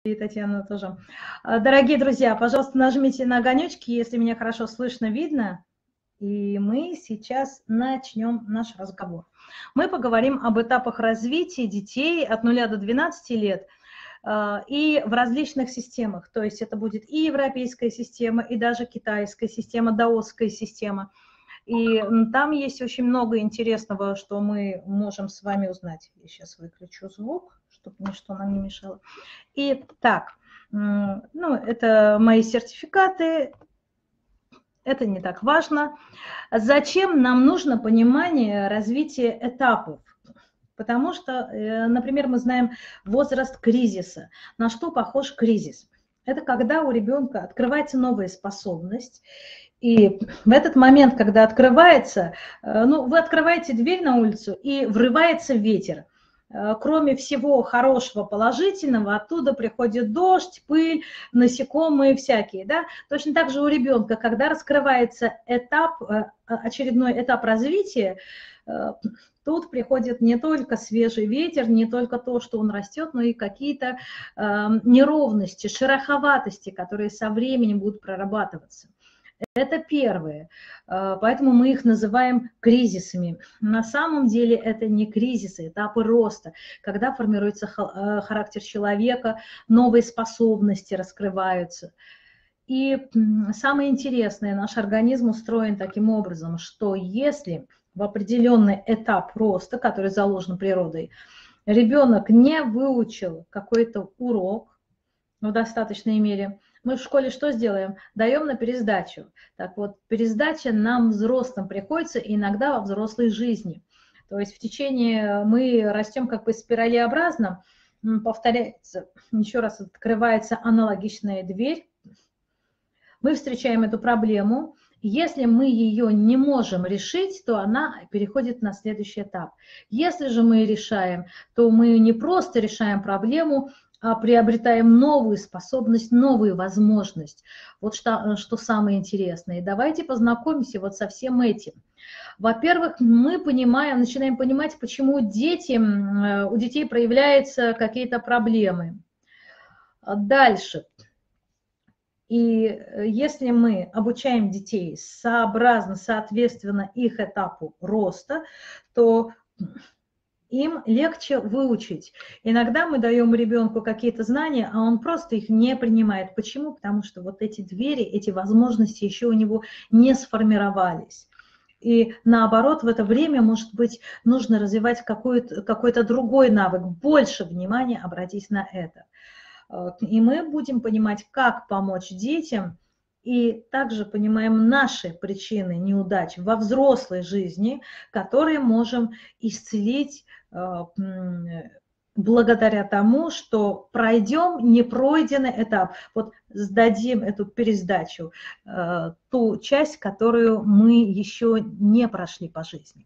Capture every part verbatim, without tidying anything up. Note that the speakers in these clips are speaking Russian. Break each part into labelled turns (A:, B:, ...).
A: И Татьяна тоже. А, Дорогие друзья, пожалуйста, нажмите на огонечки, если меня хорошо слышно, видно. И мы сейчас начнем наш разговор. Мы поговорим об этапах развития детей от нуля до двенадцати лет а, и в различных системах. То есть это будет и европейская система, и даже китайская система, даосская система. И м, там есть очень много интересного, что мы можем с вами узнать. Я сейчас выключу звук, чтобы ничто нам не мешало. Итак, м, ну, это мои сертификаты, это не так важно. Зачем нам нужно понимание развития этапов? Потому что, э, например, мы знаем возраст кризиса. На что похож кризис? Это когда у ребенка открывается новая способность, и в этот момент, когда открывается, э, ну, вы открываете дверь на улицу, и врывается ветер. Э, Кроме всего хорошего, положительного, оттуда приходит дождь, пыль, насекомые всякие. Да? Точно так же у ребенка, когда раскрывается этап, э, очередной этап развития, э, тут приходит не только свежий ветер, не только то, что он растет, но и какие-то э, неровности, шероховатости, которые со временем будут прорабатываться. Это первое, поэтому мы их называем кризисами. На самом деле это не кризисы, этапы роста, когда формируется характер человека, новые способности раскрываются. И самое интересное, наш организм устроен таким образом, что если в определенный этап роста, который заложен природой, ребенок не выучил какой-то урок в достаточной мере, мы в школе что сделаем? Даем на пересдачу. Так вот, пересдача нам, взрослым, приходится иногда во взрослой жизни. То есть в течение мы растем как бы спиралеобразно, повторяется, еще раз открывается аналогичная дверь. Мы встречаем эту проблему. Если мы ее не можем решить, то она переходит на следующий этап. Если же мы решаем, то мы не просто решаем проблему, а приобретаем новую способность, новую возможность. Вот что, что самое интересное. И давайте познакомимся вот со всем этим. Во-первых, мы понимаем, начинаем понимать, почему дети, у детей проявляются какие-то проблемы. Дальше. И если мы обучаем детей сообразно, соответственно их этапу роста, то им легче выучить. Иногда мы даем ребенку какие-то знания, а он просто их не принимает. Почему? Потому что вот эти двери, эти возможности еще у него не сформировались. И наоборот, в это время, может быть, нужно развивать какой-то какой-то другой навык, больше внимания обратить на это. И мы будем понимать, как помочь детям, и также понимаем наши причины неудач во взрослой жизни, которые можем исцелить благодаря тому, что пройдем непройденный этап. Вот сдадим эту пересдачу, ту часть, которую мы еще не прошли по жизни.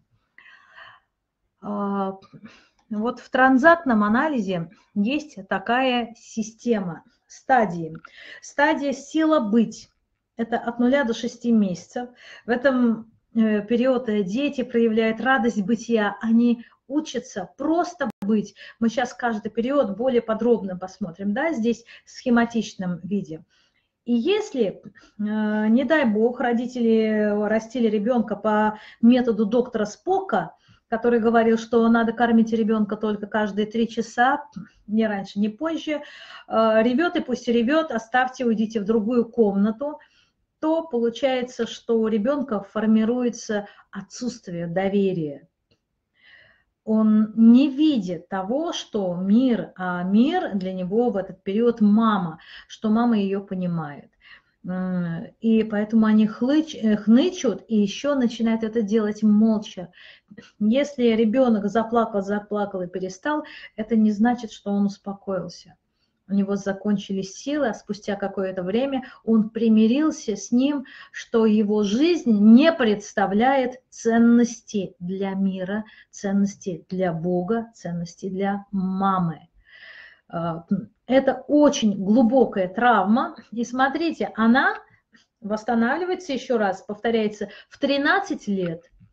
A: Вот в транзактном анализе есть такая система, стадии. Стадия «сила быть» – это от нуля до шести месяцев. В этом период дети проявляют радость бытия, они учатся просто быть. Мы сейчас каждый период более подробно посмотрим, да, здесь в схематичном виде. И если, не дай бог, родители растили ребенка по методу доктора Спока, который говорил, что надо кормить ребенка только каждые три часа, ни раньше, ни позже, ревет и пусть ревет, оставьте, уйдите в другую комнату, то получается, что у ребенка формируется отсутствие доверия. Он не видит того, что мир, а мир для него в этот период мама, что мама ее понимает. И поэтому они хлыч, хнычут и еще начинают это делать молча. Если ребенок заплакал, заплакал и перестал, это не значит, что он успокоился. У него закончились силы, а спустя какое-то время он примирился с ним, что его жизнь не представляет ценности для мира, ценности для Бога, ценности для мамы. Это очень глубокая травма. И смотрите, она восстанавливается, еще раз повторяется, в тринадцать лет.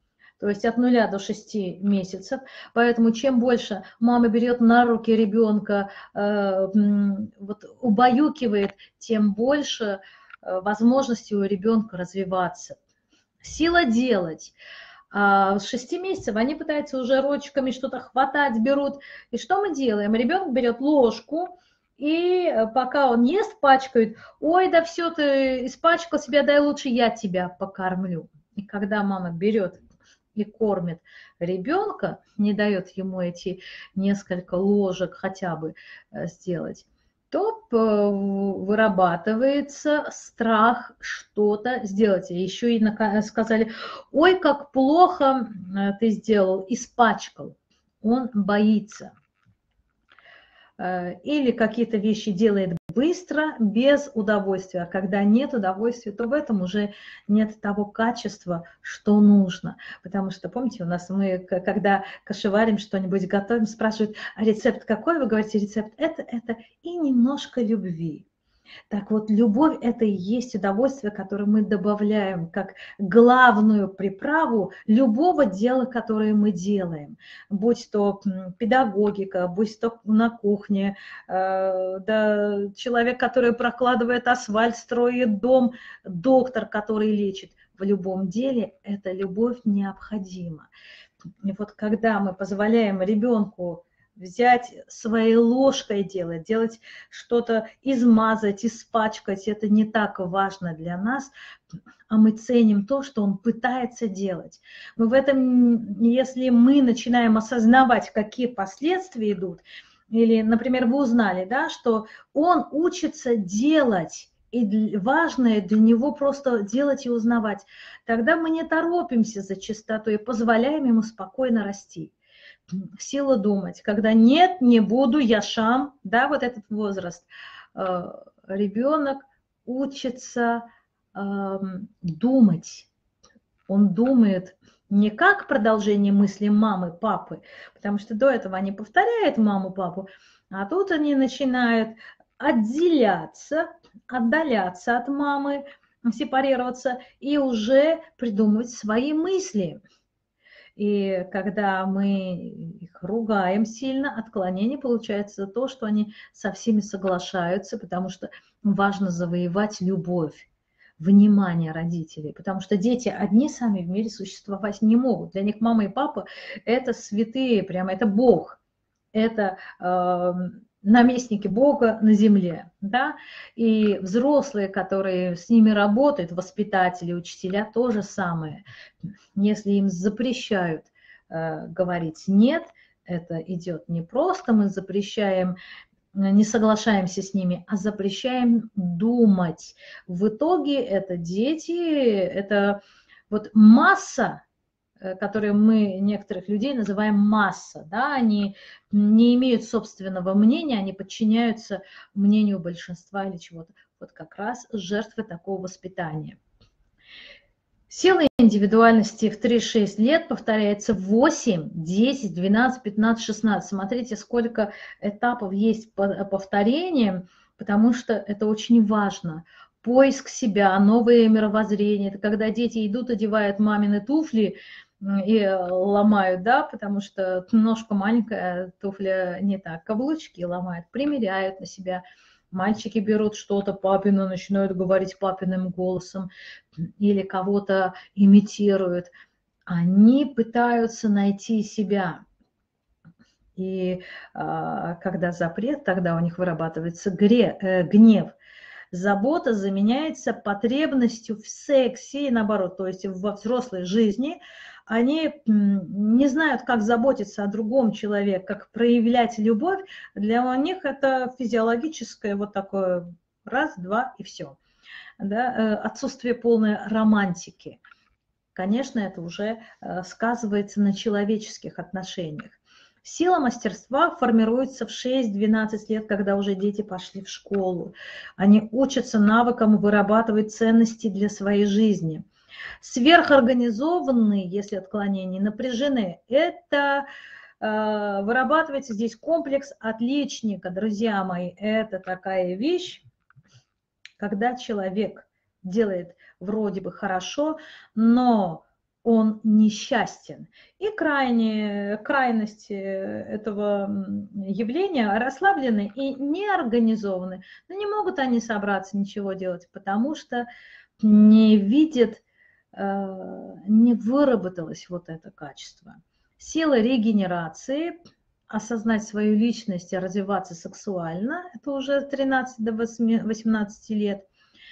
A: то есть от нуля до шести месяцев. Поэтому чем больше мама берет на руки ребенка, вот, убаюкивает, тем больше возможностей у ребенка развиваться. Сила делать. А с шести месяцев они пытаются уже ручками что-то хватать, берут. И что мы делаем? Ребенок берет ложку, и пока он ест, пачкает: ой, да все, ты испачкал себя, дай лучше я тебя покормлю. И когда мама берет и кормит ребенка, не дает ему эти несколько ложек хотя бы сделать, то вырабатывается страх что-то сделать. И еще и сказали: ой, как плохо ты сделал, испачкал. Он боится. Или какие-то вещи делает быстро, без удовольствия. А когда нет удовольствия, то в этом уже нет того качества, что нужно. Потому что, помните, у нас мы, когда кашеварим, что-нибудь готовим, спрашивают: а рецепт какой? Вы говорите: рецепт это, это и немножко любви. Так вот, любовь – это и есть удовольствие, которое мы добавляем как главную приправу любого дела, которое мы делаем. Будь то педагогика, будь то на кухне, э, да, человек, который прокладывает асфальт, строит дом, доктор, который лечит. В любом деле эта любовь необходима. И вот когда мы позволяем ребенку взять своей ложкой делать, делать что-то, измазать, испачкать, это не так важно для нас, а мы ценим то, что он пытается делать. Мы в этом, если мы начинаем осознавать, какие последствия идут, или, например, вы узнали, да, что он учится делать, и важное для него просто делать и узнавать, тогда мы не торопимся за чистотой и позволяем ему спокойно расти. Сила думать, когда нет, не буду, я шам, да, вот этот возраст, ребенок учится э, думать, он думает не как продолжение мысли мамы, папы, потому что до этого они повторяют маму, папу, а тут они начинают отделяться, отдаляться от мамы, сепарироваться и уже придумывать свои мысли. И когда мы их ругаем сильно, отклонение получается то, что они со всеми соглашаются, потому что важно завоевать любовь, внимание родителей, потому что дети одни сами в мире существовать не могут. Для них мама и папа – это святые, прямо это Бог, это э, наместники Бога на земле, да, и взрослые, которые с ними работают, воспитатели, учителя, то же самое. Если им запрещают э, говорить «нет», это идет не просто мы запрещаем, не соглашаемся с ними, а запрещаем думать. В итоге это дети, это вот масса, которые мы некоторых людей называем масса, да, они не имеют собственного мнения, они подчиняются мнению большинства или чего-то. Вот как раз жертвы такого воспитания. Сила индивидуальности в три-шесть лет повторяется в восемь, десять, двенадцать, пятнадцать, шестнадцать. Смотрите, сколько этапов есть по повторениям, потому что это очень важно. Поиск себя, новое мировоззрение. Это когда дети идут, одевают мамины туфли и ломают, да, потому что ножка маленькая, туфля не так, каблучки ломают, примеряют на себя. Мальчики берут что-то папино, начинают говорить папиным голосом или кого-то имитируют. Они пытаются найти себя. И а, когда запрет, тогда у них вырабатывается гре, э, гнев. Забота заменяется потребностью в сексе и наоборот, то есть во взрослой жизни они не знают, как заботиться о другом человеке, как проявлять любовь. Для них это физиологическое вот такое раз, два и все. Да? Отсутствие полной романтики. Конечно, это уже сказывается на человеческих отношениях. Сила мастерства формируется в шесть-двенадцать лет, когда уже дети пошли в школу. Они учатся навыкам вырабатывать ценности для своей жизни. Сверхорганизованные, если отклонения напряжены, это э, вырабатывается здесь комплекс отличника, друзья мои. Это такая вещь, когда человек делает вроде бы хорошо, но он несчастен. И крайние, крайности этого явления расслаблены и неорганизованы. Но не могут они собраться, ничего делать, потому что не видят, не выработалось вот это качество. Сила регенерации, осознать свою личность и развиваться сексуально, это уже с тринадцати до восемнадцати лет.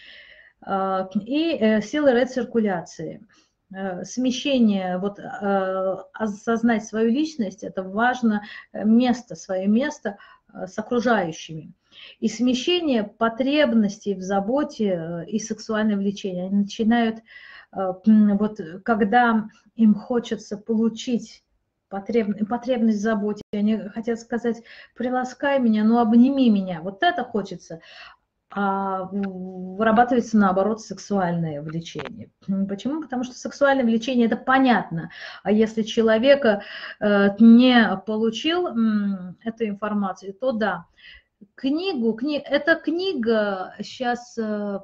A: И сила рециркуляции. Смещение, вот осознать свою личность, это важно, место, свое место с окружающими. И смещение потребностей в заботе и сексуальное влечение. Они начинают, вот когда им хочется получить потребность, потребность в заботе, они хотят сказать: приласкай меня, ну обними меня, вот это хочется. А вырабатывается, наоборот, сексуальное влечение. Почему? Потому что сексуальное влечение – это понятно. А если человек не получил эту информацию, то да. Книгу, кни... эта книга сейчас...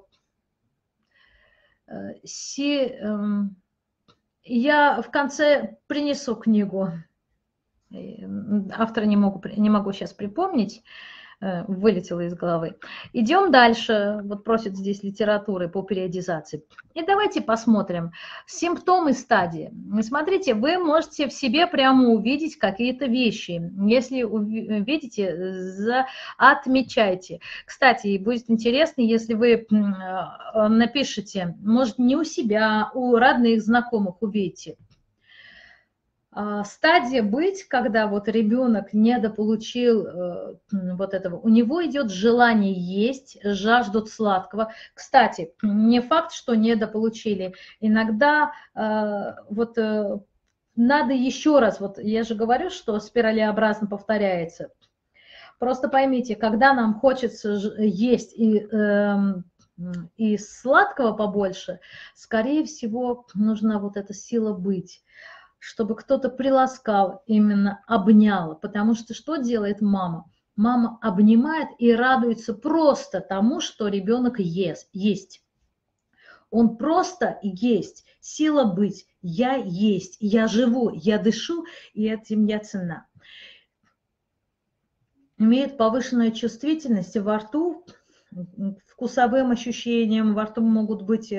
A: Си... Я в конце принесу книгу. Автора не могу, не могу сейчас припомнить. Вылетело из головы. Идем дальше. Вот просят здесь литературы по периодизации. И давайте посмотрим симптомы стадии. Смотрите, вы можете в себе прямо увидеть какие-то вещи. Если видите, отмечайте. Кстати, будет интересно, если вы напишите, может, не у себя, у родных, знакомых увидите. Стадия быть, когда вот ребенок недополучил э, вот этого, у него идет желание есть, жаждут сладкого. Кстати, не факт, что недополучили. Иногда э, вот э, надо еще раз, вот я же говорю, что спиралеобразно повторяется. Просто поймите, когда нам хочется есть и, э, и сладкого побольше, скорее всего, нужна вот эта сила быть, чтобы кто-то приласкал, именно обнял. Потому что что делает мама? Мама обнимает и радуется просто тому, что ребенок ест, есть. Он просто есть. Сила быть. Я есть, я живу, я дышу, и этим я ценна. Имеет повышенную чувствительность во рту, вкусовым ощущениям, во рту могут быть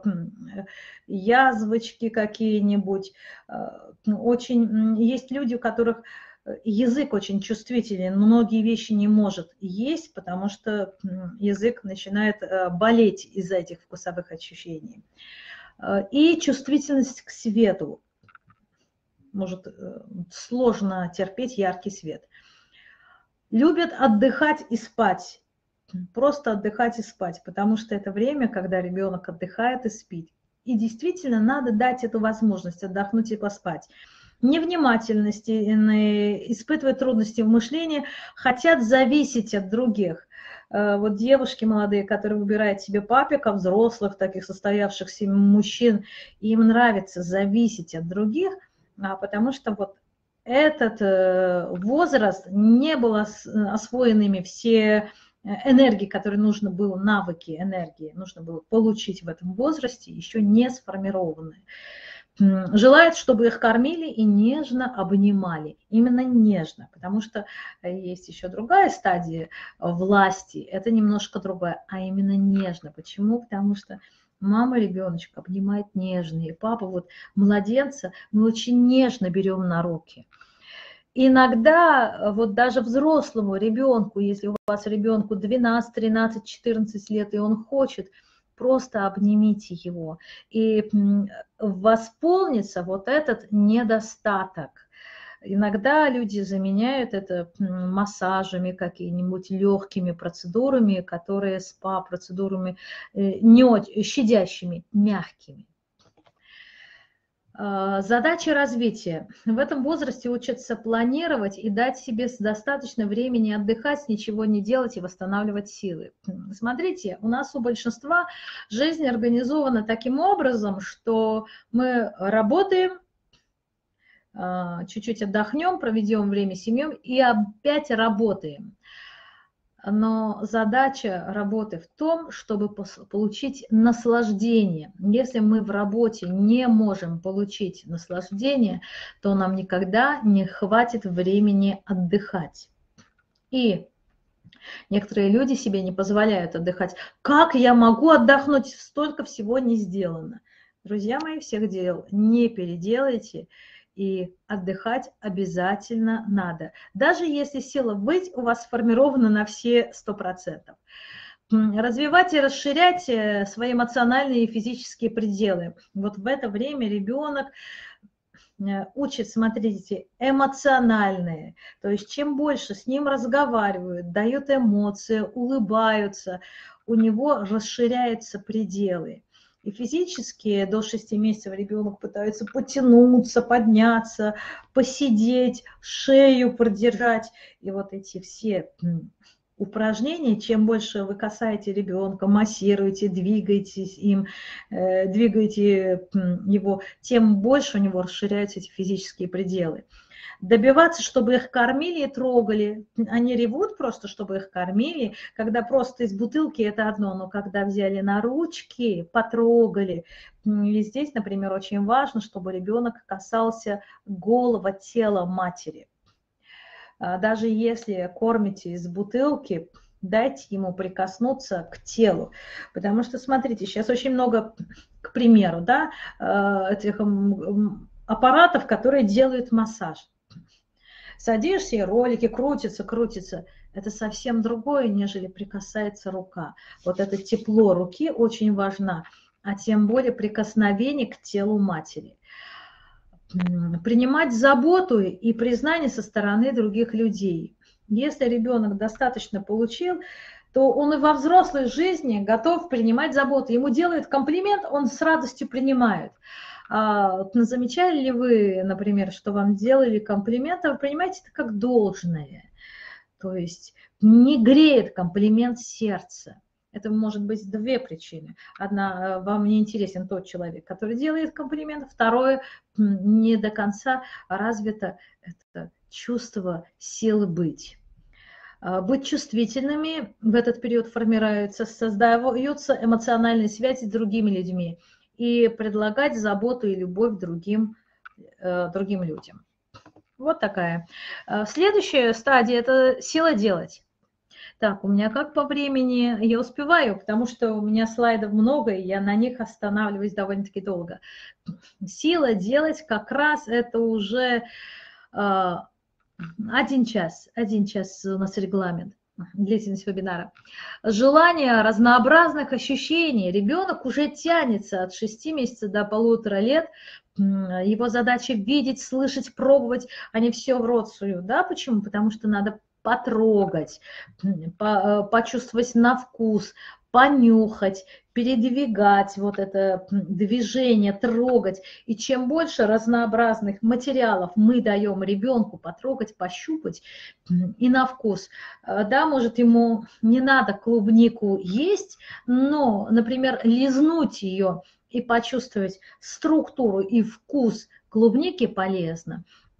A: язвочки какие-нибудь. Очень есть люди, у которых язык очень чувствителен, многие вещи не может есть, потому что язык начинает болеть из-за этих вкусовых ощущений. И чувствительность к свету. Может сложно терпеть яркий свет. Любят отдыхать и спать. Просто отдыхать и спать, потому что это время, когда ребенок отдыхает и спит. И действительно надо дать эту возможность отдохнуть и поспать. Невнимательности, испытывают трудности в мышлении, хотят зависеть от других. Вот девушки молодые, которые выбирают себе папика, взрослых, таких состоявшихся мужчин, им нравится зависеть от других, потому что вот этот возраст не был освоен ими все энергии, которые нужно было, навыки энергии, нужно было получить в этом возрасте, еще не сформированные. Желают, чтобы их кормили и нежно обнимали. Именно нежно, потому что есть еще другая стадия власти, это немножко другое, а именно нежно. Почему? Потому что мама ребеночка обнимает нежно, и папа вот младенца мы очень нежно берем на руки. Иногда вот даже взрослому ребенку, если у вас ребенку двенадцать, тринадцать, четырнадцать лет, и он хочет, просто обнимите его. И восполнится вот этот недостаток. Иногда люди заменяют это массажами, какими-нибудь легкими процедурами, которые спа-процедурами, не очень щадящими, мягкими. Задача развития. В этом возрасте учатся планировать и дать себе достаточно времени отдыхать, ничего не делать и восстанавливать силы. Смотрите, у нас у большинства жизнь организована таким образом, что мы работаем, чуть-чуть отдохнем, проведем время с семьей и опять работаем. Но задача работы в том, чтобы получить наслаждение. Если мы в работе не можем получить наслаждение, то нам никогда не хватит времени отдыхать. И некоторые люди себе не позволяют отдыхать. Как я могу отдохнуть? Столько всего не сделано. Друзья мои, всех дел не переделайте. И отдыхать обязательно надо. Даже если сила быть у вас сформирована на все сто процентов. Развивать и расширять свои эмоциональные и физические пределы. Вот в это время ребенок учит, смотрите, эмоциональные. То есть чем больше с ним разговаривают, дают эмоции, улыбаются, у него расширяются пределы. И физически до шести месяцев ребенок пытается потянуться, подняться, посидеть, шею продержать. И вот эти все упражнения, чем больше вы касаете ребенка, массируете, двигаетесь им, э, двигаете его, тем больше у него расширяются эти физические пределы. Добиваться, чтобы их кормили и трогали. Они ревут просто, чтобы их кормили. Когда просто из бутылки, это одно, но когда взяли на ручки, потрогали. И здесь, например, очень важно, чтобы ребенок касался голого тела матери. Даже если кормите из бутылки, дайте ему прикоснуться к телу. Потому что, смотрите, сейчас очень много, к примеру, да, этих аппаратов, которые делают массаж. Садишься, и ролики крутятся, крутятся. Это совсем другое, нежели прикасается рука. Вот это тепло руки очень важно, а тем более прикосновение к телу матери. Принимать заботу и признание со стороны других людей. Если ребенок достаточно получил, то он и во взрослой жизни готов принимать заботу. Ему делают комплимент, он с радостью принимает. А, замечали ли вы, например, что вам делали комплименты, вы принимаете это как должное. То есть не греет комплимент сердца. Это может быть две причины. Одна, вам не интересен тот человек, который делает комплимент. Второе, не до конца развито это чувство силы быть. Быть чувствительными в этот период формируются, создаются эмоциональные связи с другими людьми и предлагать заботу и любовь другим, другим людям. Вот такая. Следующая стадия – это сила делать. Так, у меня как по времени? Я успеваю, потому что у меня слайдов много, и я на них останавливаюсь довольно-таки долго. Сила делать как раз это уже э, один час. Один час у нас регламент, длительность вебинара. Желание разнообразных ощущений. Ребенок уже тянется от шести месяцев до полутора лет. Его задача видеть, слышать, пробовать, а не все в рот суют. Да? Почему? Потому что надо потрогать, почувствовать на вкус, понюхать, передвигать вот это движение, трогать. И чем больше разнообразных материалов мы даем ребенку потрогать, пощупать и на вкус. Да, может, ему не надо клубнику есть, но, например, лизнуть ее и почувствовать структуру и вкус клубники полезно.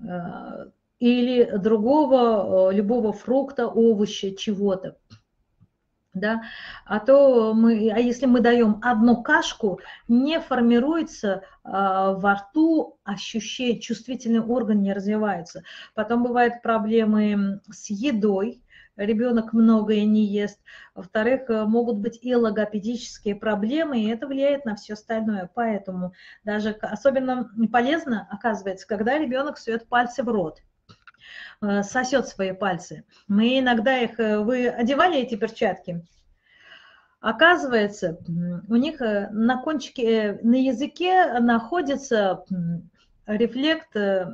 A: Или другого, любого фрукта, овоща, чего-то. Да? А то мы, а если мы даем одну кашку, не формируется а, во рту ощущение, чувствительный орган не развивается. Потом бывают проблемы с едой, ребенок многое не ест. Во-вторых, могут быть и логопедические проблемы, и это влияет на все остальное. Поэтому даже особенно полезно, оказывается, когда ребенок сует пальцы в рот, сосет свои пальцы. Мы иногда их... Вы одевали эти перчатки? Оказывается, у них на кончике, на языке находится рефлект,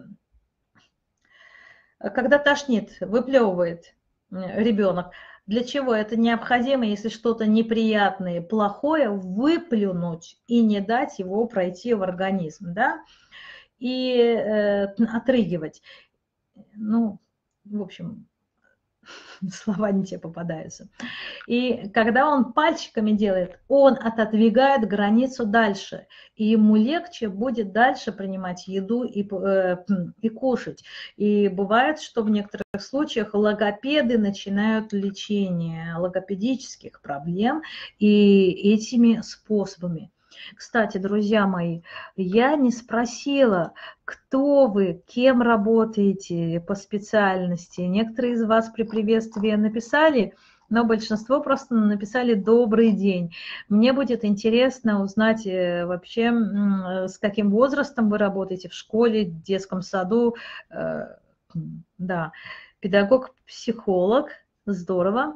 A: когда тошнит, выплевывает ребенок. Для чего это необходимо, если что-то неприятное, плохое, выплюнуть и не дать его пройти в организм, да? И э, отрыгивать. Ну, в общем, слова не те попадаются. И когда он пальчиками делает, он отодвигает границу дальше, и ему легче будет дальше принимать еду и, э, и кушать. И бывает, что в некоторых случаях логопеды начинают лечение логопедических проблем и этими способами. Кстати, друзья мои, я не спросила, кто вы, кем работаете по специальности. Некоторые из вас при приветствии написали, но большинство просто написали «добрый день». Мне будет интересно узнать вообще, с каким возрастом вы работаете в школе, в детском саду. Да, педагог-психолог, здорово.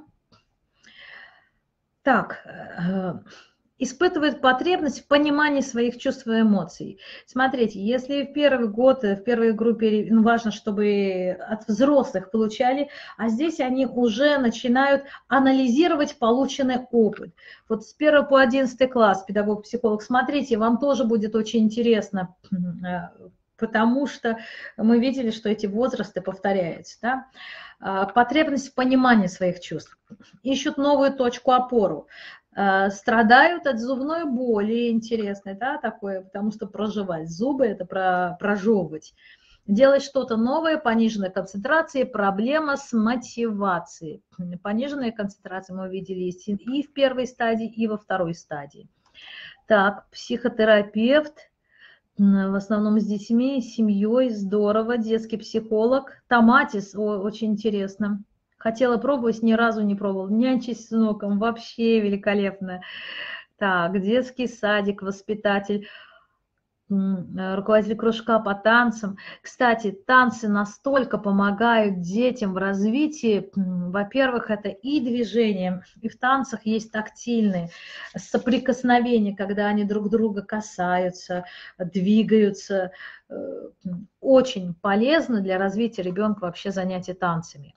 A: Так, испытывает потребность в понимании своих чувств и эмоций. Смотрите, если в первый год, в первой группе, ну, важно, чтобы от взрослых получали, а здесь они уже начинают анализировать полученный опыт. Вот с первого по одиннадцатый класс, педагог-психолог, смотрите, вам тоже будет очень интересно, потому что мы видели, что эти возрасты повторяются. Да? Потребность в понимании своих чувств. Ищут новую точку опору. Страдают от зубной боли, интересно, да, такое, потому что проживать. Зубы – это про, прожевывать. Делать что-то новое, пониженная концентрация, проблема с мотивацией. Пониженная концентрация мы увидели и в первой стадии, и во второй стадии. Так, психотерапевт, в основном с детьми, с семьей, здорово, детский психолог. Томатис, о, очень интересно. Хотела пробовать, ни разу не пробовала. Нянчись с внуком, вообще великолепно. Так, детский садик, воспитатель, руководитель кружка по танцам. Кстати, танцы настолько помогают детям в развитии. Во-первых, это и движение, и в танцах есть тактильные соприкосновения, когда они друг друга касаются, двигаются. Очень полезно для развития ребенка вообще занятия танцами.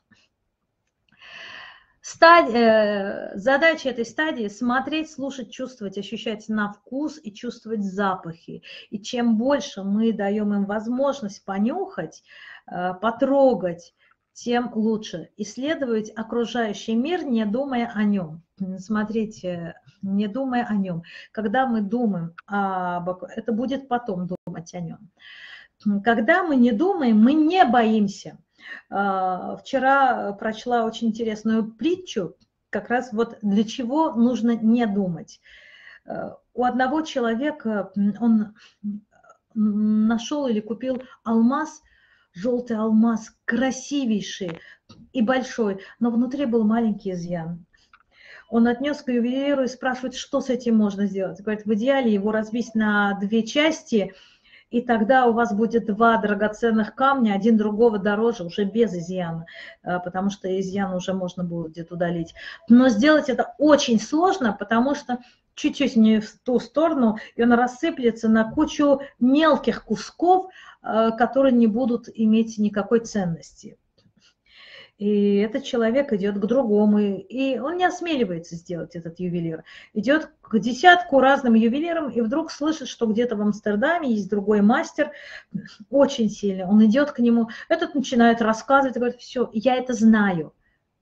A: Стадия, задача этой стадии – смотреть, слушать, чувствовать, ощущать на вкус и чувствовать запахи. И чем больше мы даем им возможность понюхать, потрогать, тем лучше. Исследовать окружающий мир, не думая о нем. Смотрите, не думая о нем. Когда мы думаем об... Это будет потом думать о нем. Когда мы не думаем, мы не боимся. Вчера прочла очень интересную притчу, как раз вот для чего нужно не думать. У одного человека он нашел или купил алмаз, желтый алмаз, красивейший и большой, но внутри был маленький изъян. Он отнес к ювелиру и спрашивает, что с этим можно сделать. Говорит, в идеале его разбить на две части, и тогда у вас будет два драгоценных камня, один другого дороже, уже без изъяна, потому что изъян уже можно будет удалить. Но сделать это очень сложно, потому что чуть-чуть не в ту сторону, и он рассыплется на кучу мелких кусков, которые не будут иметь никакой ценности. И этот человек идет к другому, и он не осмеливается сделать, этот ювелир. Идет к десятку разным ювелирам, и вдруг слышит, что где-то в Амстердаме есть другой мастер, очень сильный. Он идет к нему, этот начинает рассказывать, и говорит, все, я это знаю.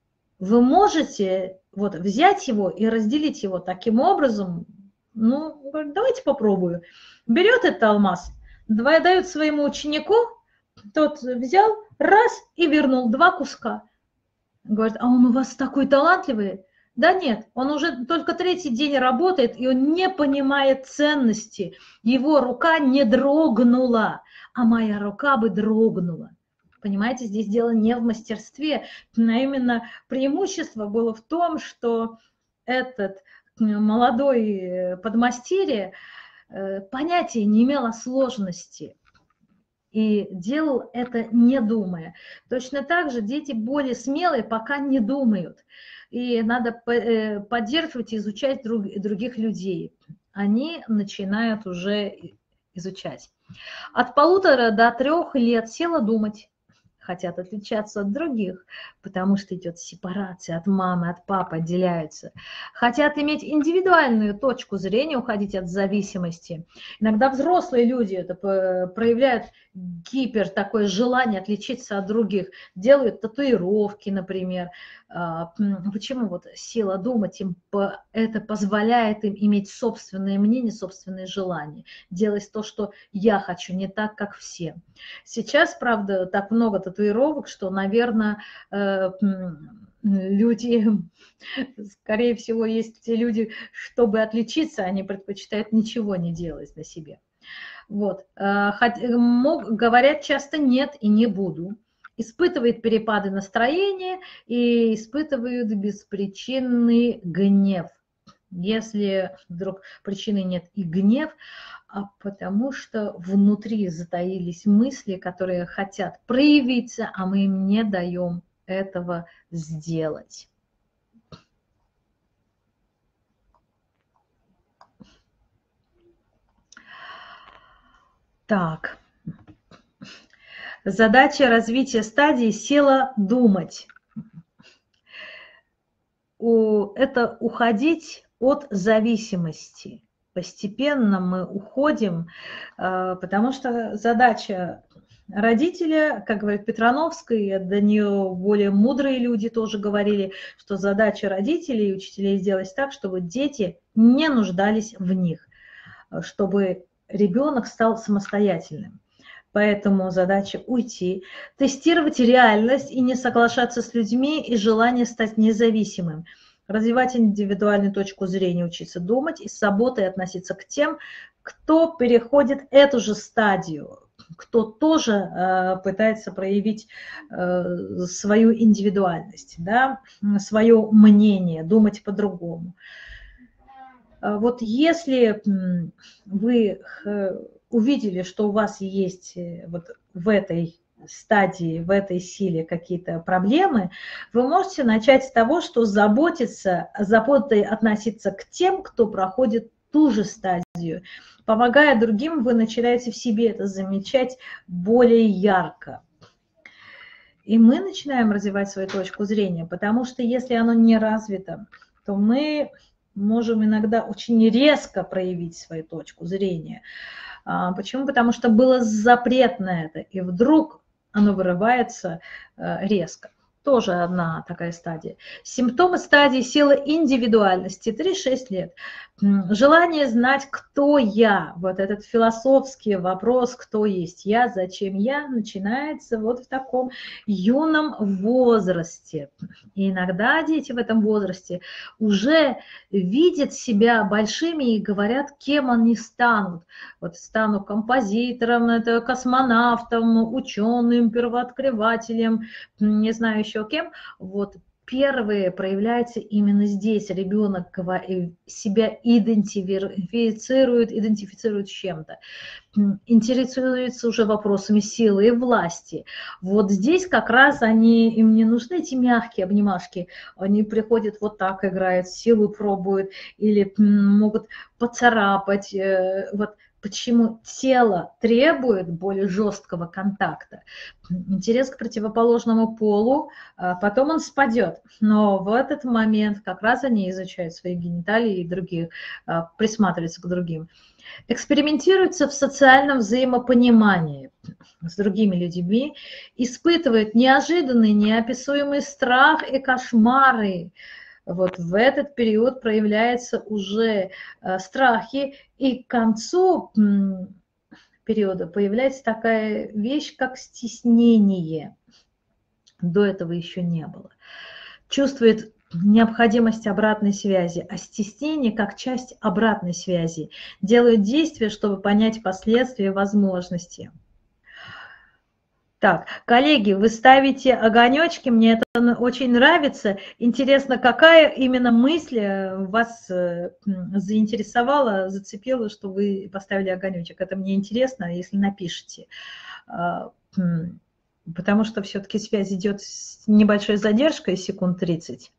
A: Вы можете вот взять его и разделить его таким образом? Ну, говорит, давайте попробую. Берет этот алмаз, дает своему ученику, тот взял, раз, и вернул два куска. Говорит, а он у вас такой талантливый? Да нет, он уже только третий день работает, и он не понимает ценности. Его рука не дрогнула, а моя рука бы дрогнула. Понимаете, здесь дело не в мастерстве, а именно преимущество было в том, что этот молодой подмастерье понятия не имел о сложности. И делал это не думая. Точно так же дети более смелые, пока не думают. И надо поддерживать и изучать других людей. Они начинают уже изучать. От полутора до трех лет села думать. хотят отличаться от других, потому что идет сепарация от мамы, от папы, отделяются. Хотят иметь индивидуальную точку зрения, уходить от зависимости. Иногда взрослые люди это проявляют гипер такое желание отличиться от других, делают татуировки, например. Почему вот сила думать им это позволяет им иметь собственное мнение, собственные желания, делать то, что я хочу, не так, как все. Сейчас, правда, так много татуировок, что, наверное, люди, скорее всего, есть те люди, чтобы отличиться, они предпочитают ничего не делать на себе. Вот. Мог, говорят часто нет и не буду. Испытывает перепады настроения и испытывают беспричинный гнев. Если вдруг причины нет и гнев, а потому что внутри затаились мысли, которые хотят проявиться, а мы им не даем этого сделать. Так. Задача развития стадии села думать. Это уходить от зависимости. Постепенно мы уходим, потому что задача родителя, как говорит Петрановская, до нее более мудрые люди тоже говорили, что задача родителей и учителей сделать так, чтобы дети не нуждались в них, чтобы ребенок стал самостоятельным. Поэтому задача уйти, тестировать реальность и не соглашаться с людьми, и желание стать независимым, развивать индивидуальную точку зрения, учиться думать и с заботой относиться к тем, кто переходит эту же стадию, кто тоже э, пытается проявить э, свою индивидуальность, да, свое мнение, думать по-другому. Вот если вы увидели, что у вас есть вот в этой стадии, в этой силе какие-то проблемы, вы можете начать с того, что заботиться, заботой относиться к тем, кто проходит ту же стадию. Помогая другим, вы начинаете в себе это замечать более ярко. И мы начинаем развивать свою точку зрения, потому что если оно не развито, то мы можем иногда очень резко проявить свою точку зрения. Почему? Потому что было запрет на это, и вдруг оно вырывается резко. Тоже одна такая стадия. Симптомы стадии силы индивидуальности три-шесть лет. Желание знать, кто я. Вот этот философский вопрос, кто есть я, зачем я, начинается вот в таком юном возрасте. И иногда дети в этом возрасте уже видят себя большими и говорят, кем они станут. Вот стану композитором, это космонавтом, ученым, первооткрывателем, не знаю еще кем. Вот. Первые проявляются именно здесь. Ребенок себя идентифицирует, идентифицирует с чем-то, интересуется уже вопросами силы и власти. Вот здесь как раз они, им не нужны эти мягкие обнимашки. Они приходят вот так, играют, силу пробуют или могут поцарапать. Вот почему тело требует более жесткого контакта. Интерес к противоположному полу, потом он спадет. Но в этот момент как раз они изучают свои гениталии и другие, присматриваются к другим. Экспериментируются в социальном взаимопонимании с другими людьми, испытывают неожиданный, неописуемый страх и кошмары. Вот в этот период проявляются уже э, страхи, и к концу м, периода появляется такая вещь, как стеснение. До этого еще не было. Чувствует необходимость обратной связи, а стеснение как часть обратной связи. Делают действия, чтобы понять последствия и возможности. Так, коллеги, вы ставите огонечки, мне это очень нравится. Интересно, какая именно мысль вас заинтересовала, зацепила, что вы поставили огонечек. Это мне интересно, если напишите. Потому что все-таки связь идет с небольшой задержкой, секунд тридцать.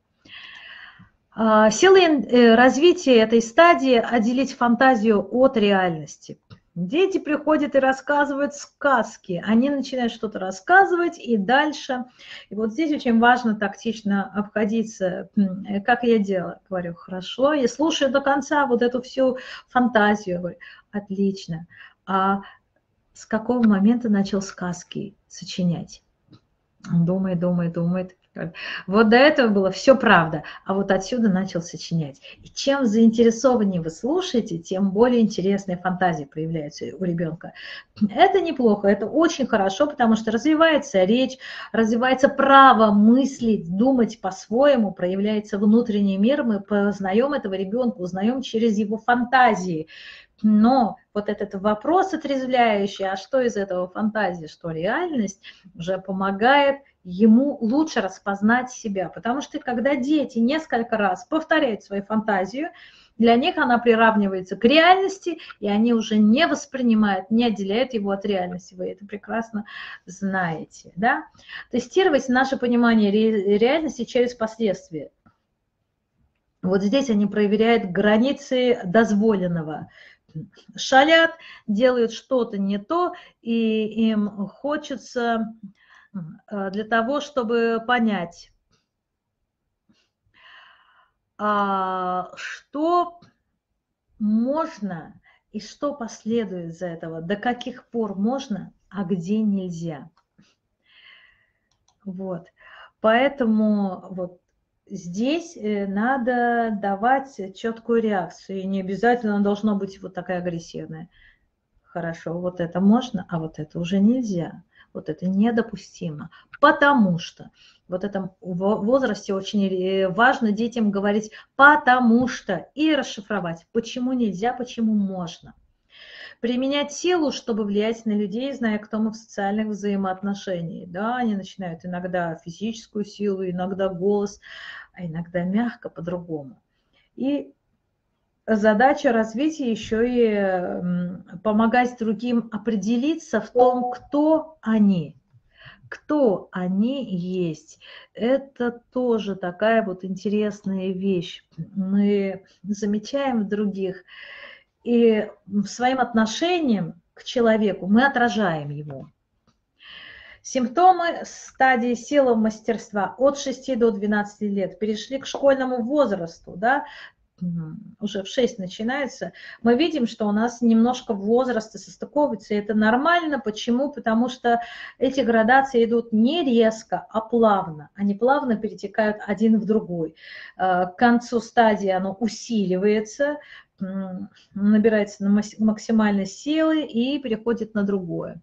A: Силы развития этой стадии – отделить фантазию от реальности. Дети приходят и рассказывают сказки. Они начинают что-то рассказывать и дальше. И вот здесь очень важно тактично обходиться. Как я делаю? Говорю, хорошо. Я слушаю до конца вот эту всю фантазию. Говорю, отлично. А с какого момента начал сказки сочинять? Он думает, думает, думает. Вот до этого было все правда, а вот отсюда начал сочинять. И чем заинтересованнее вы слушаете, тем более интересные фантазии появляются у ребенка. Это неплохо, это очень хорошо, потому что развивается речь, развивается право мыслить, думать по-своему, проявляется внутренний мир, мы познаем этого ребенка, узнаем через его фантазии. Но вот этот вопрос отрезвляющий, а что из этого фантазии, что реальность, уже помогает ему лучше распознать себя. Потому что когда дети несколько раз повторяют свою фантазию, для них она приравнивается к реальности, и они уже не воспринимают, не отделяют его от реальности. Вы это прекрасно знаете. Да? Тестировать наше понимание реальности через последствия. Вот здесь они проверяют границы дозволенного. Шалят, делают что-то не то, и им хочется для того, чтобы понять, что можно и что последует из этого, до каких пор можно, а где нельзя. Вот. Поэтому вот здесь надо давать четкую реакцию, и не обязательно должно быть вот такая агрессивная. Хорошо, вот это можно, а вот это уже нельзя. Вот это недопустимо, потому что в этом возрасте очень важно детям говорить «потому что» и расшифровать, почему нельзя, почему можно. Применять силу, чтобы влиять на людей, зная, кто мы в социальных взаимоотношениях. Да, они начинают иногда физическую силу, иногда голос, а иногда мягко по-другому. И задача развития еще и помогать другим определиться в том, кто они. Кто они есть. Это тоже такая вот интересная вещь. Мы замечаем в других, и своим отношением к человеку мы отражаем его. Симптомы стадии силы мастерства от шести до двенадцати лет перешли к школьному возрасту, да, уже в шесть начинается, мы видим, что у нас немножко возраст состыковывается, и это нормально. Почему? Потому что эти градации идут не резко, а плавно. Они плавно перетекают один в другой. К концу стадии оно усиливается, набирается на максимальной силы и переходит на другое.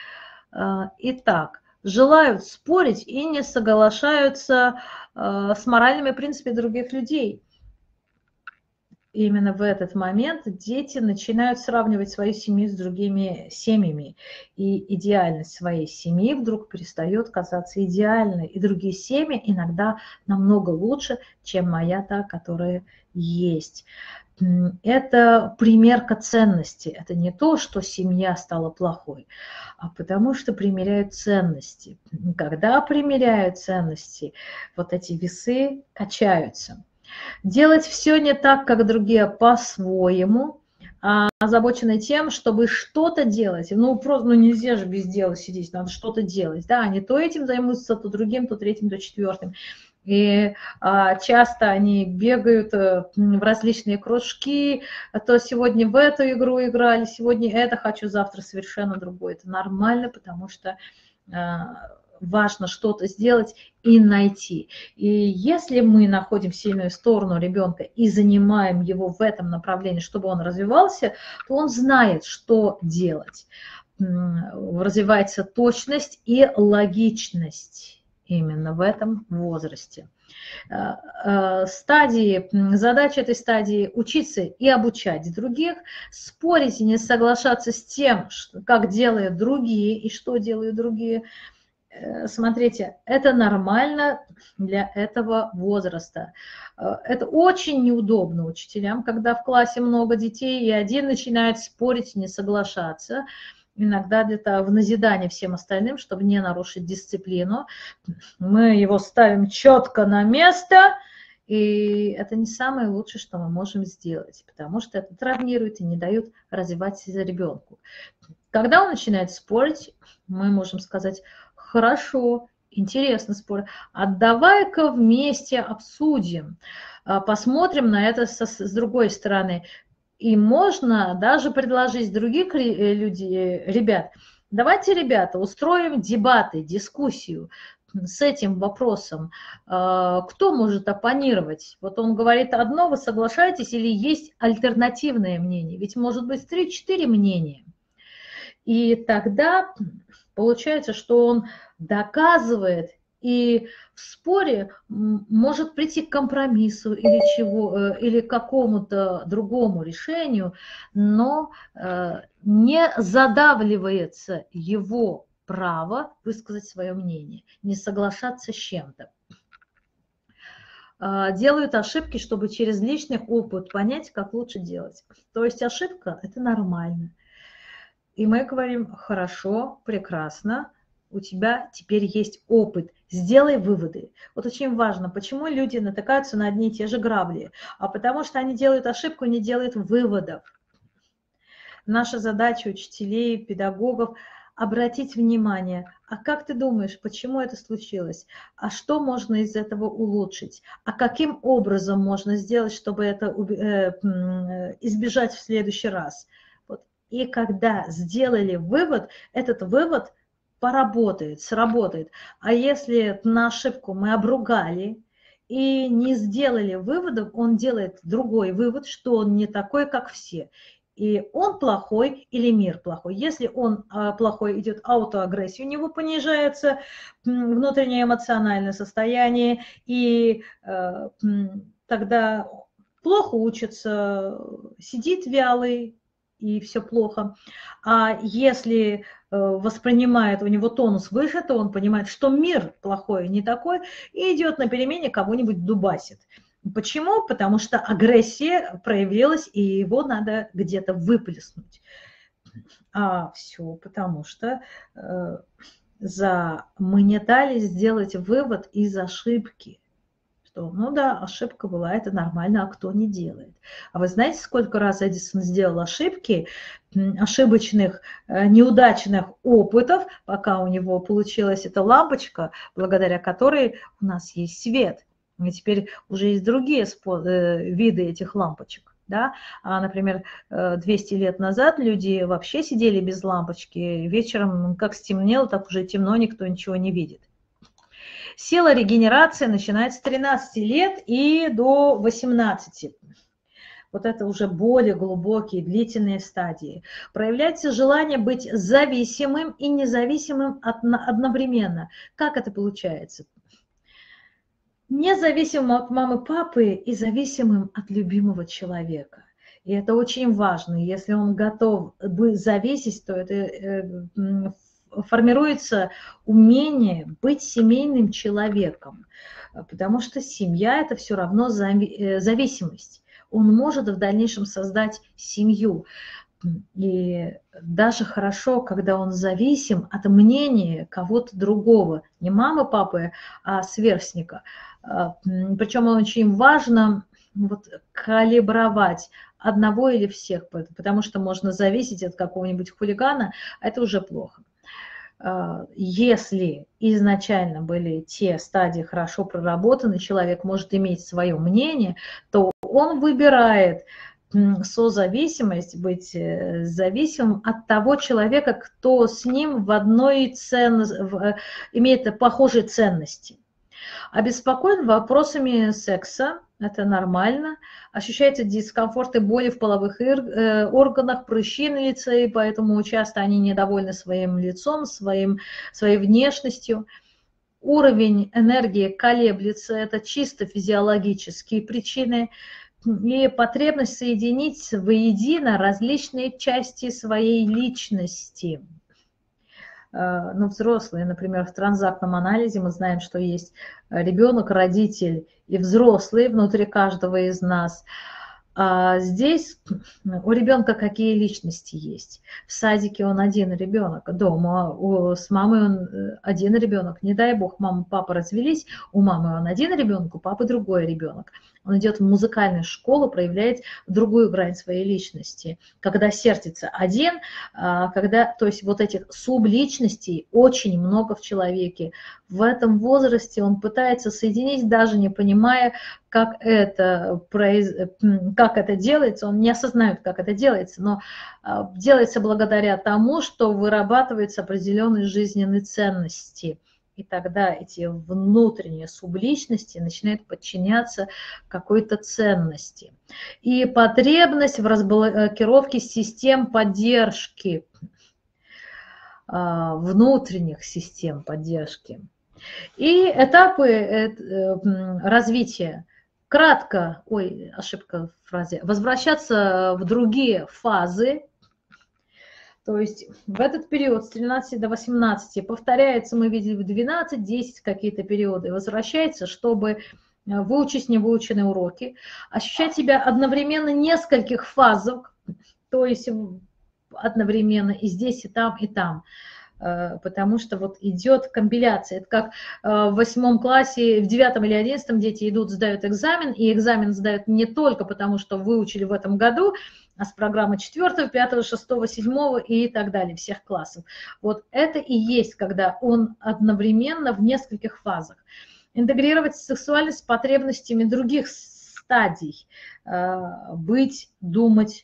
A: Итак, желают спорить и не соглашаются с моральными принципами других людей. Именно в этот момент дети начинают сравнивать свою семью с другими семьями. И идеальность своей семьи вдруг перестает казаться идеальной. И другие семьи иногда намного лучше, чем моя та, которая есть. Это примерка ценности. Это не то, что семья стала плохой, а потому что примеряют ценности. Когда примеряют ценности, вот эти весы качаются. Делать все не так, как другие, по-своему, а озабочены тем, чтобы что-то делать. Ну, просто ну, нельзя же без дела сидеть, надо что-то делать. Да, они то этим займутся, то другим, то третьим, то четвертым. И а, часто они бегают а, в различные кружки, то сегодня в эту игру играли, сегодня это хочу, завтра совершенно другое. Это нормально, потому что а, важно что-то сделать и найти. И если мы находим сильную сторону ребенка и занимаем его в этом направлении, чтобы он развивался, то он знает, что делать. Развивается точность и логичность именно в этом возрасте. Стадии, задача этой стадии – учиться и обучать других, спорить и не соглашаться с тем, как делают другие и что делают другие. Смотрите, это нормально для этого возраста. Это очень неудобно учителям, когда в классе много детей, и один начинает спорить, не соглашаться. Иногда где-то в назидание всем остальным, чтобы не нарушить дисциплину. Мы его ставим четко на место И это не самое лучшее, что мы можем сделать, потому что это травмирует и не дает развиваться ребенку. Когда он начинает спорить, мы можем сказать: хорошо, интересно спор, а давай-ка вместе обсудим, посмотрим на это с другой стороны. И можно даже предложить других людей, ребят, давайте, ребята, устроим дебаты, дискуссию с этим вопросом. Кто может оппонировать? Вот он говорит одно, вы соглашаетесь, или есть альтернативное мнение? Ведь может быть три-четыре мнения. И тогда получается, что он доказывает и в споре может прийти к компромиссу или, чего, или к какому-то другому решению, но не задавливается его право высказать свое мнение, не соглашаться с чем-то. Делают ошибки, чтобы через личный опыт понять, как лучше делать. То есть ошибка – это нормально. И мы говорим: хорошо, прекрасно, у тебя теперь есть опыт, сделай выводы. Вот очень важно, почему люди натыкаются на одни и те же грабли, а потому что они делают ошибку, не делают выводов. Наша задача учителей, педагогов – обратить внимание: а как ты думаешь, почему это случилось? А что можно из этого улучшить? А каким образом можно сделать, чтобы это избежать в следующий раз? Вот. И когда сделали вывод, этот вывод поработает, сработает. А если на ошибку мы обругали и не сделали выводов, он делает другой вывод, что он не такой, как все. И он плохой или мир плохой. Если он плохой, идет аутоагрессия, у него понижается внутреннее эмоциональное состояние, и тогда плохо учится, сидит вялый, и все плохо. А если воспринимает, у него тонус выше, то он понимает, что мир плохой, не такой, и идет на перемене, кого-нибудь дубасит. Почему? Потому что агрессия проявилась, и его надо где-то выплеснуть. А все потому что э, за... мы не дали сделать вывод из ошибки. Что, ну да, ошибка была, это нормально, а кто не делает? А вы знаете, сколько раз Эдисон сделал ошибки, ошибочных, неудачных опытов, пока у него получилась эта лампочка, благодаря которой у нас есть свет. И теперь уже есть другие виды этих лампочек. Да? А, например, двести лет назад люди вообще сидели без лампочки. Вечером, как стемнело, так уже темно, никто ничего не видит. Сила регенерации начинается с тринадцати лет и до восемнадцати. Вот это уже более глубокие, длительные стадии. Проявляется желание быть зависимым и независимым одновременно. Как это получается? Независимым от мамы, папы и зависимым от любимого человека. И это очень важно. Если он готов зависеть, то это формируется умение быть семейным человеком. Потому что семья – это все равно зависимость. Он может в дальнейшем создать семью. И даже хорошо, когда он зависим от мнения кого-то другого, не мамы, папы, а сверстника. Причем очень важно вот калибровать одного или всех, потому что можно зависеть от какого-нибудь хулигана, а это уже плохо. Если изначально были те стадии хорошо проработаны, человек может иметь свое мнение, то он выбирает созависимость, быть зависимым от того человека, кто с ним в одной ценности, имеет похожие ценности. Обеспокоен вопросами секса, это нормально. Ощущается дискомфорт и боли в половых органах, прыщи на лице, и поэтому часто они недовольны своим лицом, своим, своей внешностью. Уровень энергии колеблется, это чисто физиологические причины. И потребность соединить воедино различные части своей личности. Ну, взрослые, например, в транзактном анализе мы знаем, что есть ребенок, родитель и взрослый внутри каждого из нас. А здесь у ребенка какие личности есть. В садике он один ребенок, дома у, с мамой он один ребенок. Не дай бог, мама и папа развелись, у мамы он один ребенок, у папы другой ребенок. Он идет в музыкальную школу, проявляет другую грань своей личности. Когда сердится один, когда, то есть вот этих субличностей очень много в человеке. В этом возрасте он пытается соединить, даже не понимая, как это, произ... как это делается, он не осознает, как это делается, но делается благодаря тому, что вырабатываются определенные жизненные ценности. И тогда эти внутренние субличности начинают подчиняться какой-то ценности. И потребность в разблокировке систем поддержки, внутренних систем поддержки. И этапы развития. Кратко, ой, ошибка в фразе, возвращаться в другие фазы. То есть в этот период с тринадцати до восемнадцати повторяется, мы видели в двенадцать-десять какие-то периоды, возвращается, чтобы выучить невыученные уроки, ощущать себя одновременно в нескольких фазах, то есть одновременно и здесь, и там, и там. Потому что вот идет компиляция. Это как в восьмом классе, в девятом или одиннадцатом дети идут, сдают экзамен, и экзамен сдают не только потому, что выучили в этом году, а с программы четвёртого, пятого, шестого, седьмого и так далее, всех классов. Вот это и есть, когда он одновременно в нескольких фазах. Интегрировать сексуальность с потребностями других стадий. Быть, думать,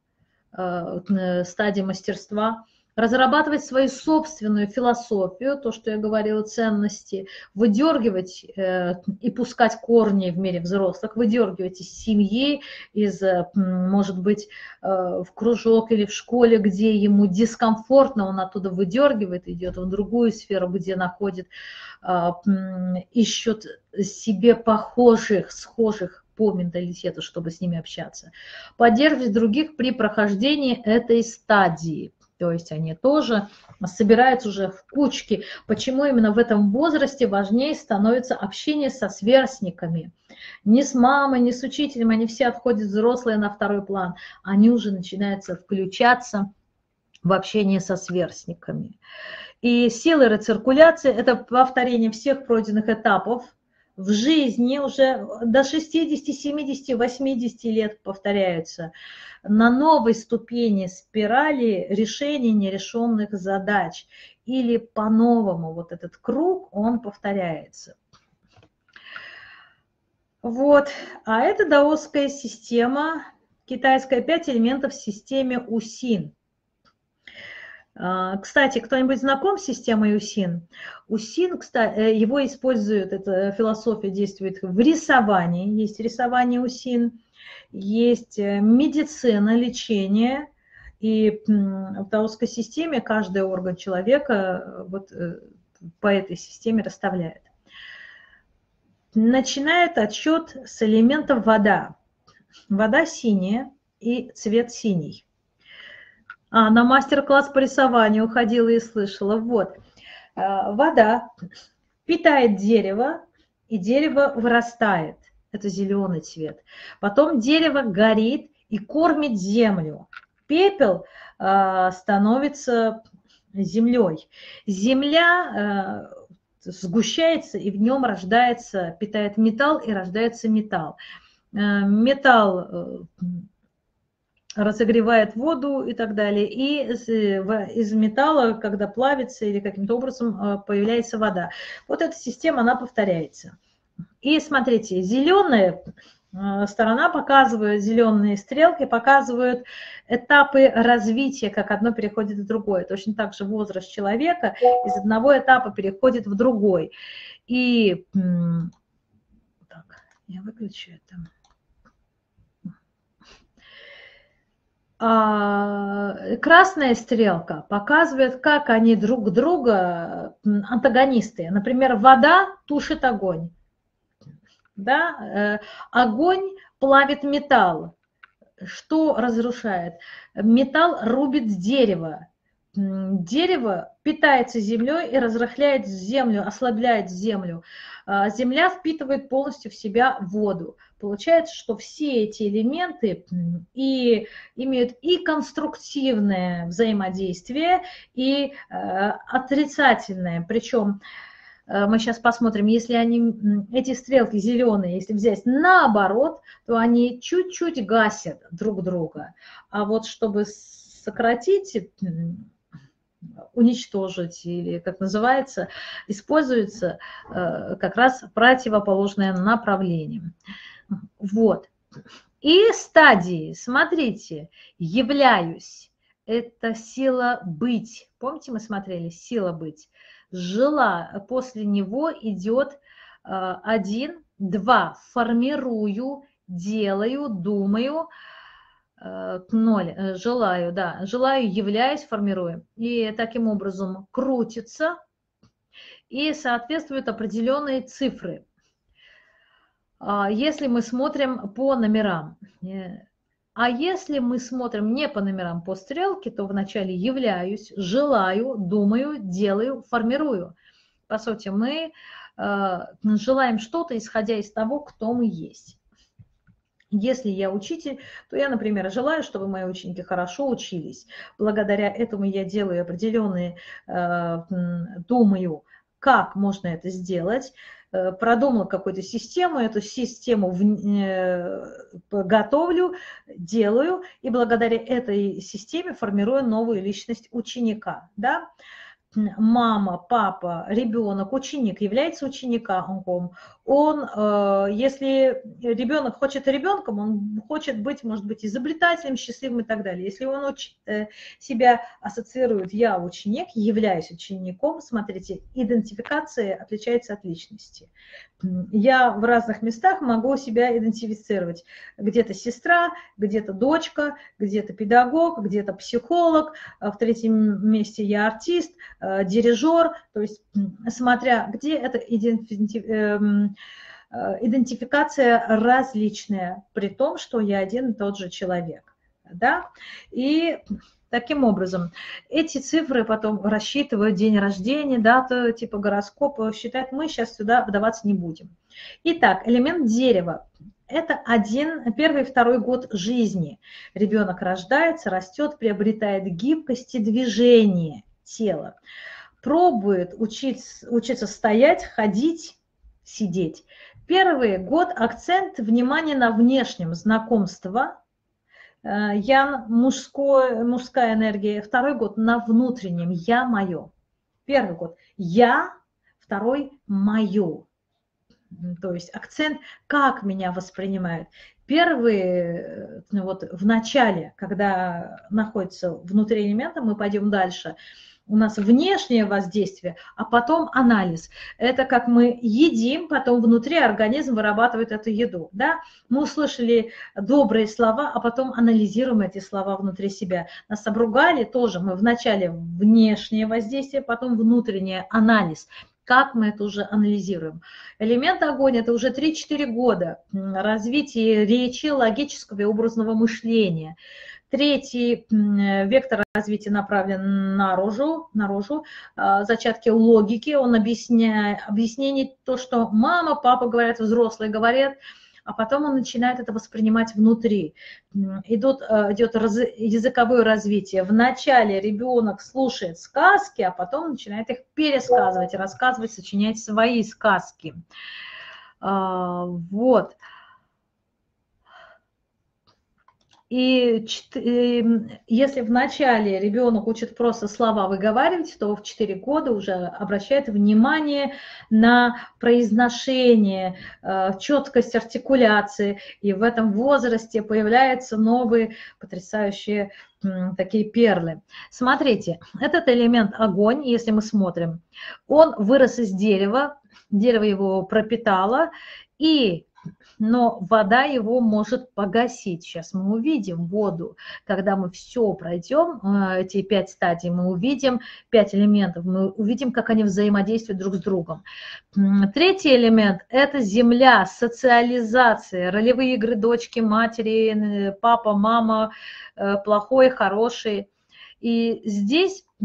A: стадии мастерства. Разрабатывать свою собственную философию, то, что я говорила, ценности, выдергивать э, и пускать корни в мире взрослых, выдергивать из семьи, из, может быть, э, в кружок или в школе, где ему дискомфортно, он оттуда выдергивает, идет в другую сферу, где находит, э, ищет себе похожих, схожих по менталитету, чтобы с ними общаться. Поддерживать других при прохождении этой стадии. То есть они тоже собираются уже в кучки. Почему именно в этом возрасте важнее становится общение со сверстниками? Не с мамой, не с учителем, они все отходят взрослые на второй план. Они уже начинают включаться в общение со сверстниками. И сила рециркуляции – это повторение всех пройденных этапов в жизни, уже до шестидесяти, семидесяти, восьмидесяти лет повторяются. На новой ступени спирали решения нерешенных задач. Или по-новому вот этот круг, он повторяется. Вот. А это даосская система, китайская, пять элементов в системе УСИН. Кстати, кто-нибудь знаком с системой УСИН? УСИН, кстати, его используют, эта философия действует в рисовании. Есть рисование УСИН. Есть медицина, лечение, и в даосской системе каждый орган человека вот по этой системе расставляет. Начинает отсчет с элементов вода. Вода синяя и цвет синий. А, на мастер-класс по рисованию уходила и слышала. Вот, вода питает дерево, и дерево вырастает. Это зеленый цвет. Потом дерево горит и кормит землю. Пепел э, становится землей. Земля э, сгущается, и в нем рождается, питает металл, и рождается металл. Э, металл э, разогревает воду и так далее. И из, из металла, когда плавится или каким-то образом, э, появляется вода. Вот эта система, она повторяется. И смотрите, зеленая сторона показывает, зеленые стрелки показывают этапы развития, как одно переходит в другое. Точно так же возраст человека из одного этапа переходит в другой. И так, я выключу это. А красная стрелка показывает, как они друг друга антагонисты. Например, вода тушит огонь. Да? Огонь плавит металл. Что разрушает? Металл рубит дерево. Дерево питается землей и разрыхляет землю, ослабляет землю. Земля впитывает полностью в себя воду. получается, что все эти элементы и имеют и конструктивное взаимодействие, и э, отрицательное. Причем э, мы сейчас посмотрим, если они, эти стрелки зеленые, если взять наоборот, то они чуть-чуть гасят друг друга. А вот чтобы сократить, уничтожить, или, как называется, используется э, как раз противоположное направление. Вот. И стадии, смотрите, являюсь, это сила быть. Помните, мы смотрели, сила быть. Жила, после него идет э, один, два, формирую, делаю, думаю, ноль, желаю, да, желаю, являюсь, формирую. И таким образом крутится и соответствуют определенные цифры. Если мы смотрим по номерам, а если мы смотрим не по номерам, по стрелке, то вначале являюсь, желаю, думаю, делаю, формирую. По сути, мы желаем что-то, исходя из того, кто мы есть. Если я учитель, то я, например, желаю, чтобы мои ученики хорошо учились. Благодаря этому я делаю определенные, думаю, как можно это сделать. Продумала какую-то систему, эту систему готовлю, делаю, и благодаря этой системе формирую новую личность ученика. Да? Мама, папа, ребенок, ученик является учеником. Он, если ребенок хочет ребенком, он хочет быть, может быть, изобретателем, счастливым и так далее. Если он себя ассоциирует «я ученик», являюсь учеником, смотрите, идентификация отличается от личности. Я в разных местах могу себя идентифицировать. Где-то сестра, где-то дочка, где-то педагог, где-то психолог, в третьем месте я артист, дирижер. То есть, смотря где это идентификация различная, при том, что я один и тот же человек. Да? И таким образом, эти цифры потом рассчитывают день рождения, дату, типа гороскопа, считают, мы сейчас сюда вдаваться не будем. Итак, элемент дерева. Это один, первый и второй год жизни. Ребенок рождается, растет, приобретает гибкость и движение тела. Пробует учиться, учиться стоять, ходить, сидеть. Первый год акцент внимания на внешнем, знакомство. Я мужской, мужская энергия. Второй год на внутреннем, я мое. Первый год я, второй мое. То есть акцент, как меня воспринимают. Первый, вот в начале, когда находится внутри элемента, мы пойдем дальше. У нас внешнее воздействие, а потом анализ. Это как мы едим, потом внутри организм вырабатывает эту еду. Да? Мы услышали добрые слова, а потом анализируем эти слова внутри себя. Нас обругали тоже. Мы вначале внешнее воздействие, потом внутренний анализ. Как мы это уже анализируем? Элемент огонь – это уже три-четыре года развития речи, логического и образного мышления. Третий вектор развития направлен наружу, наружу зачатки логики. Он объясняет, объяснение то, что мама, папа говорят, взрослые говорят, а потом он начинает это воспринимать внутри. Идут, идет раз, языковое развитие. Вначале ребенок слушает сказки, а потом начинает их пересказывать, рассказывать, сочинять свои сказки. Вот. И если вначале ребенок учит просто слова выговаривать, то в четыре года уже обращает внимание на произношение, четкость артикуляции. И в этом возрасте появляются новые потрясающие такие перлы. Смотрите, этот элемент огонь, если мы смотрим, он вырос из дерева, дерево его пропитало, и но вода его может погасить. Сейчас мы увидим воду. Когда мы все пройдем, эти пять стадий, мы увидим пять элементов, мы увидим, как они взаимодействуют друг с другом. Третий элемент – это земля, социализация, ролевые игры дочки, матери, папа, мама, плохой, хороший. И здесь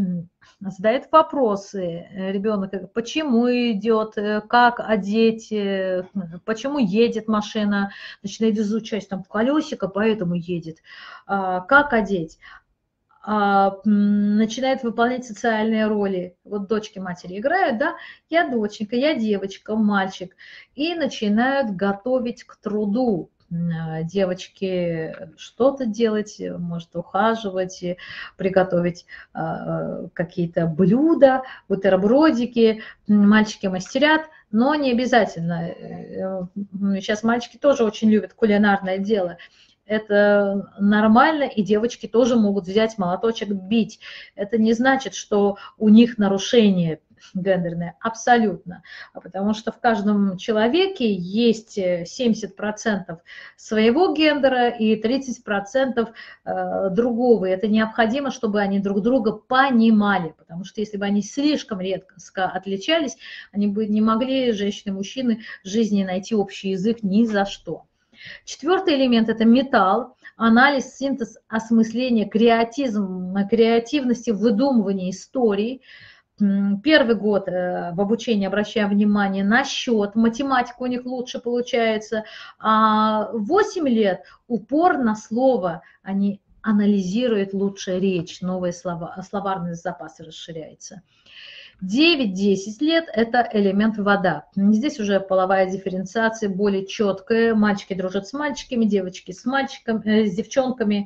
A: задает вопросы ребенок, почему идет, как одеть, почему едет машина, начинает изучать, там колесико, поэтому едет, как одеть. Начинает выполнять социальные роли. Вот дочки матери играют, да, я доченька, я девочка, мальчик, и начинают готовить к труду. Девочки что-то делать, может ухаживать, приготовить какие-то блюда, бутербродики, мальчики мастерят, но не обязательно. Сейчас мальчики тоже очень любят кулинарное дело. Это нормально, и девочки тоже могут взять молоточек, бить. Это не значит, что у них нарушение гендерное, абсолютно. Потому что в каждом человеке есть семьдесят процентов своего гендера и тридцать процентов другого. И это необходимо, чтобы они друг друга понимали. Потому что если бы они слишком редко отличались, они бы не могли, женщины и мужчины, в жизни найти общий язык ни за что. Четвертый элемент – это металл, анализ, синтез, осмысление, креатизм, креативности, выдумывание историй. Первый год в обучении обращаем внимание на счет, математика у них лучше получается, а восемь лет упор на слово, они анализируют лучше речь, новые слова, словарный запас расширяется. девять-десять лет – это элемент вода. Здесь уже половая дифференциация более четкая. Мальчики дружат с мальчиками, девочки с мальчиками, с девчонками.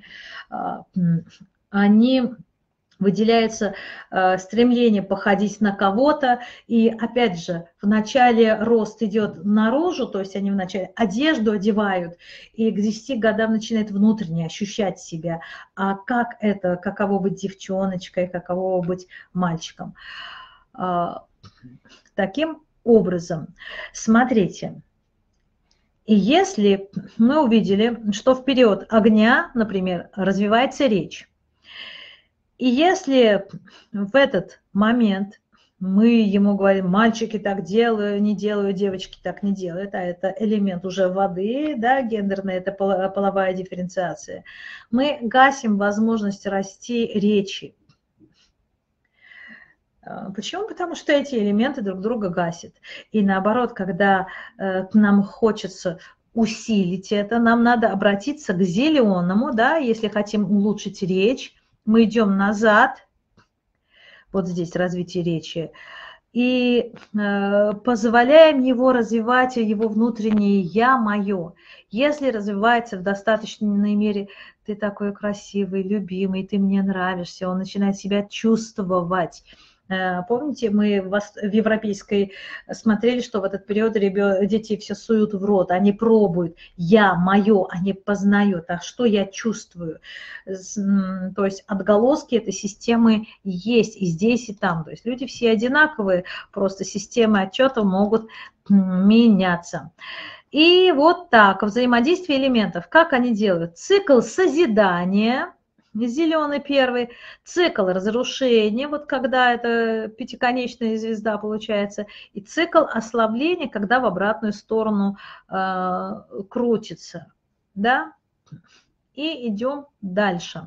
A: Они выделяется стремление походить на кого-то. И опять же, вначале рост идет наружу, то есть они вначале одежду одевают, и к десяти годам начинают внутренне ощущать себя. А как это, каково быть девчоночкой, каково быть мальчиком. Таким образом, смотрите, и если мы увидели, что в период огня, например, развивается речь, и если в этот момент мы ему говорим, мальчики так делают, не делают, девочки так не делают, а это элемент уже воды, да, гендерная, это половая дифференциация, мы гасим возможность расти речи. Почему? Потому что эти элементы друг друга гасят. И наоборот, когда э, нам хочется усилить это, нам надо обратиться к зеленому, да, если хотим улучшить речь, мы идем назад, вот здесь развитие речи, и э, позволяем его развивать, его внутреннее «я» мое. Если развивается в достаточной мере «ты такой красивый, любимый, ты мне нравишься», он начинает себя чувствовать. Помните, мы в европейской смотрели, что в этот период ребят, дети все суют в рот, они пробуют, я, мое, они познают, а что я чувствую. То есть отголоски этой системы есть и здесь, и там. То есть люди все одинаковые, просто системы отчета могут меняться. И вот так, взаимодействие элементов, как они делают? Цикл созидания. Зеленый первый, цикл разрушения, вот когда это пятиконечная звезда получается, и цикл ослабления, когда в обратную сторону э, крутится, да, и идем дальше.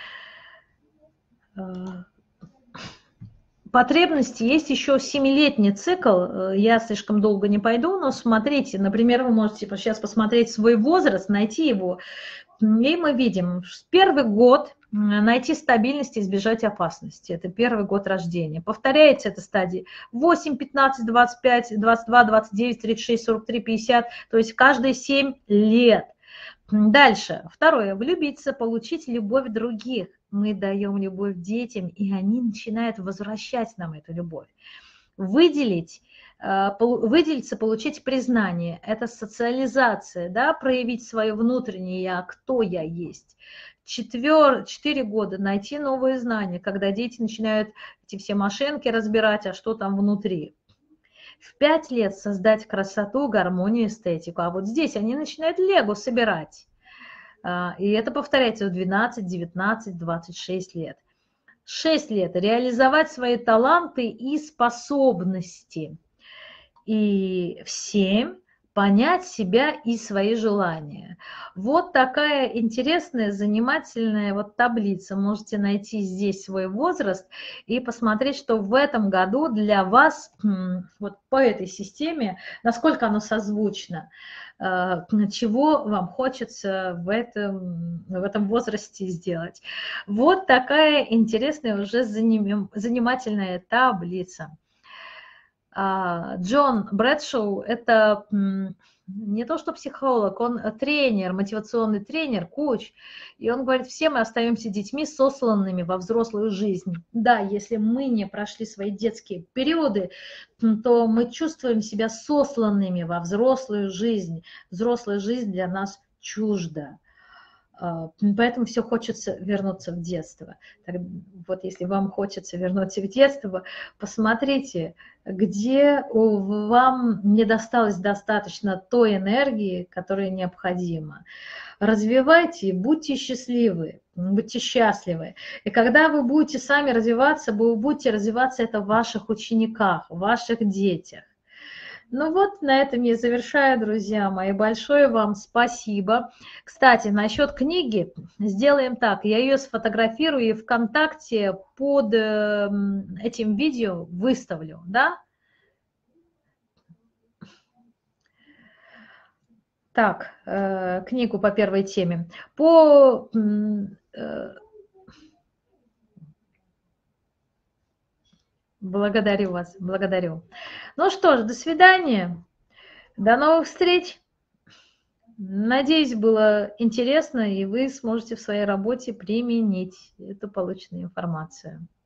A: Потребности есть еще семилетний цикл, я слишком долго не пойду, но смотрите, например, вы можете сейчас посмотреть свой возраст, найти его. И мы видим, первый год найти стабильность и избежать опасности. Это первый год рождения. Повторяется эта стадия восемь, пятнадцать, двадцать пять, двадцать два, двадцать девять, тридцать шесть, сорок три, пятьдесят. То есть каждые семь лет. Дальше. Второе. Влюбиться, получить любовь других. Мы даем любовь детям, и они начинают возвращать нам эту любовь. Выделить. Выделиться, получить признание, это социализация, да, проявить свое внутреннее «я», кто я есть. Четвер, четыре года найти новые знания, когда дети начинают эти все машинки разбирать, а что там внутри. В пять лет создать красоту, гармонию, эстетику, а вот здесь они начинают лего собирать. И это повторяется в двенадцать, девятнадцать, двадцать шесть лет. шесть лет реализовать свои таланты и способности. И в семь понять себя и свои желания. Вот такая интересная, занимательная вот таблица. Можете найти здесь свой возраст и посмотреть, что в этом году для вас вот по этой системе, насколько оно созвучно, чего вам хочется в этом, в этом возрасте сделать. Вот такая интересная, уже занимательная таблица. Джон Брэдшоу – это не то что психолог, он тренер, мотивационный тренер, коуч. И он говорит, все мы остаемся детьми, сосланными во взрослую жизнь. Да, если мы не прошли свои детские периоды, то мы чувствуем себя сосланными во взрослую жизнь. Взрослая жизнь для нас чужда. Поэтому все хочется вернуться в детство. Так, вот если вам хочется вернуться в детство, посмотрите, где вам не досталось достаточно той энергии, которая необходима. Развивайте, будьте счастливы, будьте счастливы. И когда вы будете сами развиваться, вы будете развиваться это в ваших учениках, в ваших детях. Ну вот, на этом я завершаю, друзья мои. Большое вам спасибо. Кстати, насчет книги сделаем так. Я ее сфотографирую и ВКонтакте под этим видео выставлю, да? Так, э, книгу по первой теме. По... Э, благодарю вас, благодарю. Ну что ж, до свидания. До новых встреч. Надеюсь, было интересно, и вы сможете в своей работе применить эту полученную информацию.